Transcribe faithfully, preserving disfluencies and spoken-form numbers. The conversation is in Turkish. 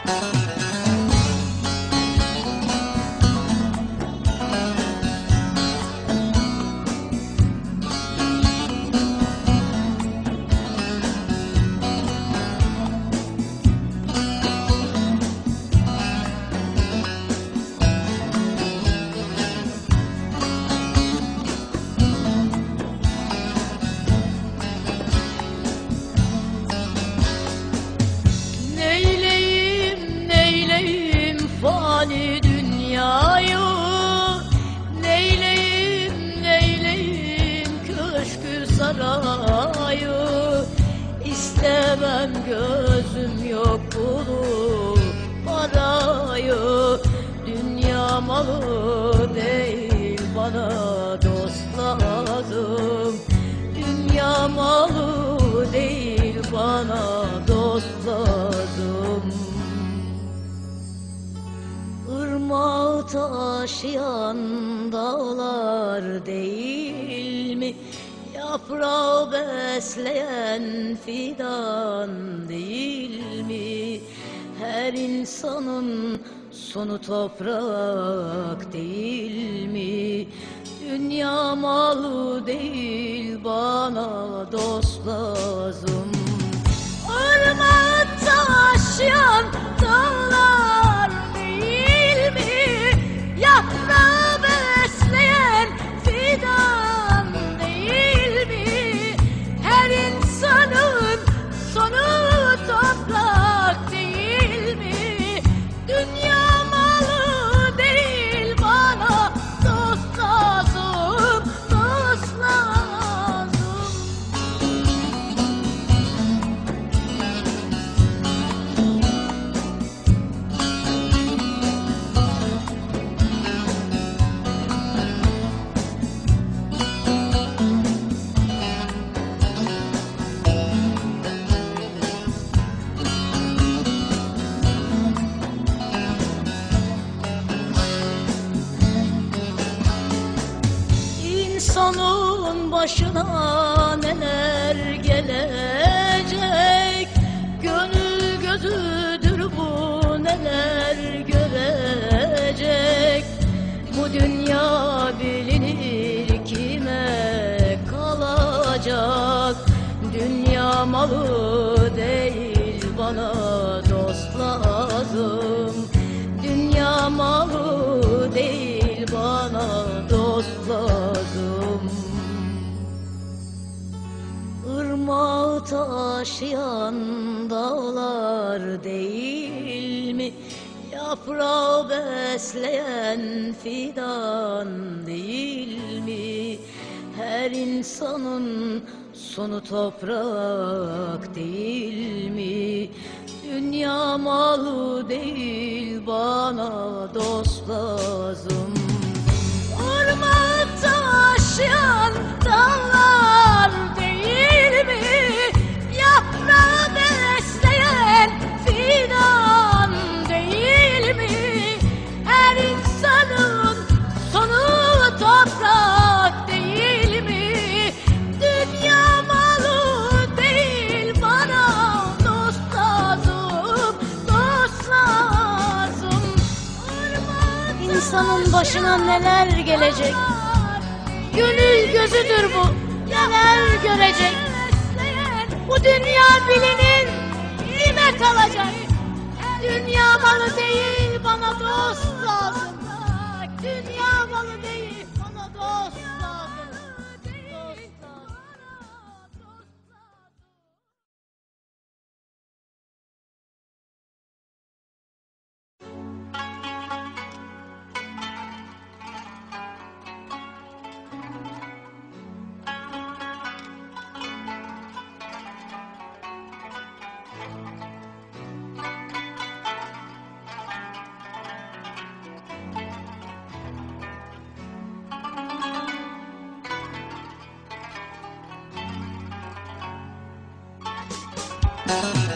fani dünyayı, neyleyim neyleyim köşkü sarayı. İstemem gözüm yok bunu parayı, dünya malı değil bana dost lazım. Dünya malı değil bana dost lazım. Irmağı taşıyan dağlar değil mi? Yaprağı besleyen fidan değil mi? Her insanın sonu toprak değil mi? Dünya malı değil bana dost lazım. Irmağı taşıyan dağlar değil mi? Yaprağı besleyen fidan değil mi? Her insanın sonu toprak değil mi? Dünya malı değil bana dost lazım, dost lazım. İnsanın başına neler gelecek, gönül gözüdür bu neler görecek. Bu dünya bilinir kime kalacak, dünya malı değil bana dost lazım. Dünya malı değil bana dost lazım. Irmağı taşıyan dağlar değil mi? Yaprağı besleyen fidan değil mi? Her insanın sonu toprak değil mi? Dünya malı değil bana dost lazım. Irmağı taşıyan dağlar değil mi? Yaprağı besleyen fidan değil mi? Her insanın sonu toprak değil mi? Dünya malı değil bana dost lazım, dost lazım. İnsanın başına neler gelecek, gönül gözüdür bu neler görecek. Bu dünya bilinir kime kalacak, dünya malı değil bana dost lazım. Dünya malı değil bana dost lazım, dost lazım. Thank you.